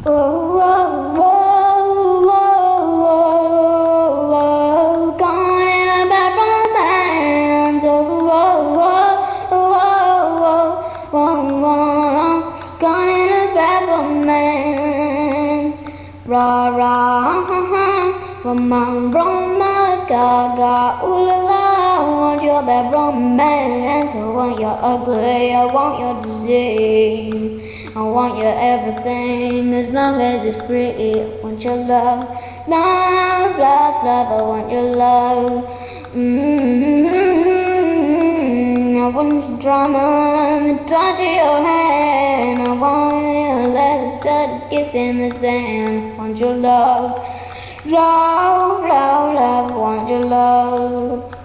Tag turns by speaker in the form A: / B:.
A: Whoa, whoa, whoa, whoa, whoa, gone in a bad romance. Whoa, whoa, whoa, whoa, whoa, whoa, gone in a bad romance. Ra ra, Roma, Roma, Gaga, ooh la la. I want your bad romance. I want your ugly. I want your disease. I want your everything as long as it's free. I want your love, love, love, love. I want your love. I want your drama, the touch of your hand. I want your legs, start kissing the sand. I want your love, love, love, love. I want your love.